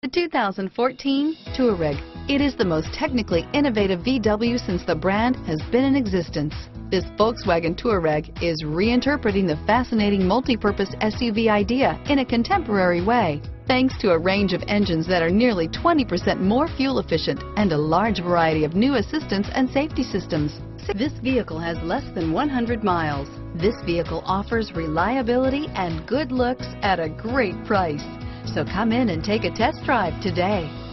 The 2014 Touareg. It is the most technically innovative VW since the brand has been in existence. This Volkswagen Touareg is reinterpreting the fascinating multi-purpose SUV idea in a contemporary way, thanks to a range of engines that are nearly 20% more fuel efficient and a large variety of new assistance and safety systems. This vehicle has less than 100 miles. This vehicle offers reliability and good looks at a great price. So come in and take a test drive today.